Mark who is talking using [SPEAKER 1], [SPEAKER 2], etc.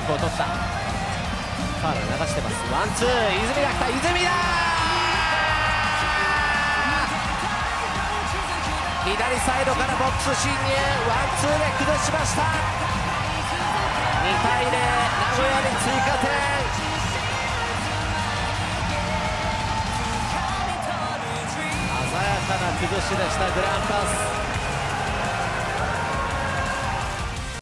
[SPEAKER 1] クを取った。河原流してます。ワンツー、泉が来た。泉だー、左サイドからボックス侵入、ワンツーで崩しました。2対0、名古屋に追加点。鮮やかな崩しでした。グランパス。